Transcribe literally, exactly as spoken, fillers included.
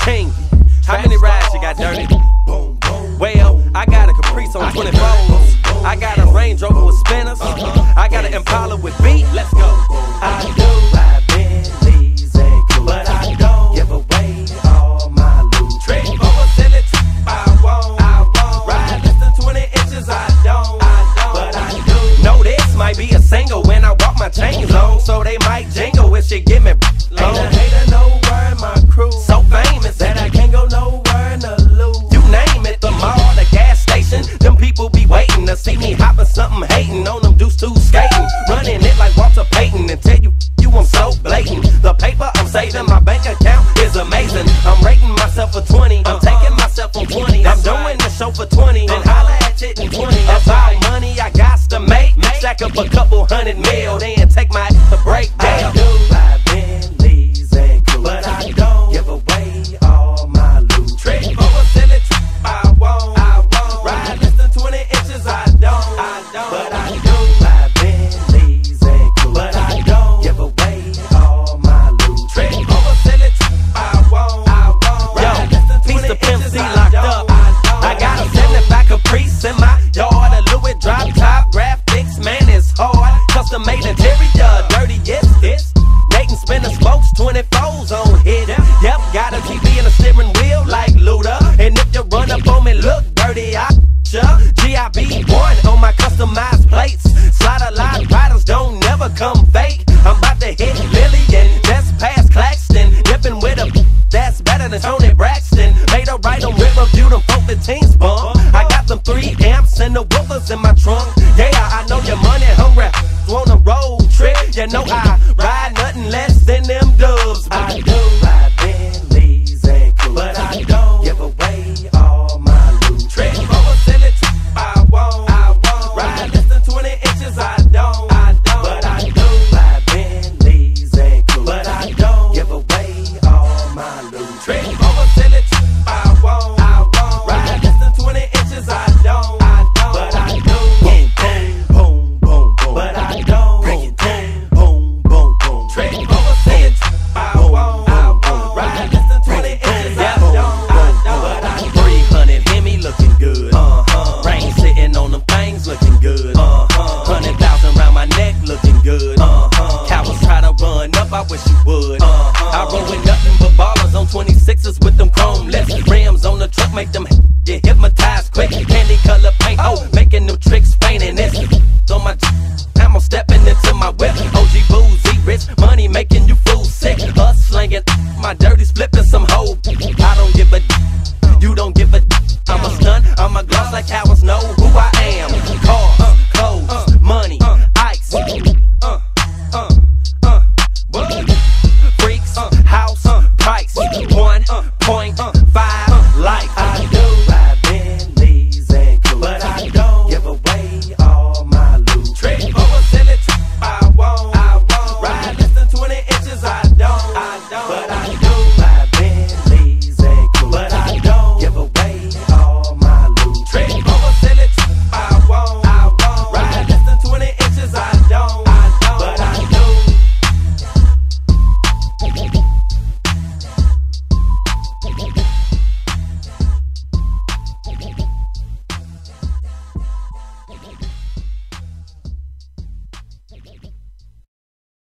Chingy. How many rides you got, Dirty? Well, I got a Caprice on twenty-fours. I got a Range Rover with spinners. I got an Impala with beat. Let's go. I do buy Bentleys and coupe, but I don't give away all my loot. Trick over silly, I won't. I won't ride less than twenty inches. I don't. I don't. But I do know this might be a single when I walk my chains on, so they might jingle if she give me. Ain't a hater nowhere in my crew, so famous that I can't go nowhere in the loop. You name it, the mall, the gas station, them people be waiting to see me hopping something, hating on them deuce two skating, running it like Walter Payton, and tell you, you I'm so blatant. The paper I'm saving, my bank account is amazing. I'm rating myself for twenty, I'm taking myself on twenty. I'm doing the show for twenty, then holla at it in twenty. That's all money I got to make, stack up a couple hundred mil, then take my ass to break down. I do buy Bentleys and coupe, but I don't give away all my loot. Trick over silly, I won't. I won't ride less than twenty inches. I don't. I don't. But I do buy Bentleys and coupe, but I don't give away all my loot. Trick over silly, I won't. I won't ride less than twenty inches. I locked up. I got a seventy-five Caprice in my yard, a Louis drop top graphics. Man, it's hard. Custom made interior, dirty, yes, it's. Nathan spinner spokes, twenty-fours on hit. Yep, got a T V and a steering wheel like Luda. And if you run up on me, look dirty, I ya. G I B one on my customized plates. Slide a lot, riders don't never come fake. I'm about to hit Lillian, just past Claxton. Dipping with a that's better than Tony Braxton. Made a right on Riverview, them four fifteens bump. I got them three amps and the woofers in my trunk. Yeah, I know your money hungry. On a road trip, you know I ride nothing less than them dubs. I do buy Bentleys and coupe, but I don't give away all my loot. Trick over silly, I won't. I won't ride less than twenty inches. I don't. I don't. But I do buy Bentleys and coupe, but I don't give away all my loot. Trick over silly, I won't. I won't ride less than twenty inches. I don't. I don't. But I do. Boom, boom, boom, boom. But I don't. Break it down. Boom, boom, boom. Trick over silly, I won't. I won't ride less than twenty inches. I don't. I don't. But I do. three hundred Hemi looking good. Uh huh. Rain sitting on them things looking good. Uh huh. Hundred thousand round my neck looking good. Uh huh. Cowards try to run up, I wish you would. Uh huh. I roll with nothing but ballers on twenty-sixes with them chrome lips. Rims on the truck make them get hypnotized quick. Candy color paint, oh, making them tricks fainting. This on my I'm stepping into my whip. O G boozy rich, money making you fool sick. Us slanging my dirty flipping some whole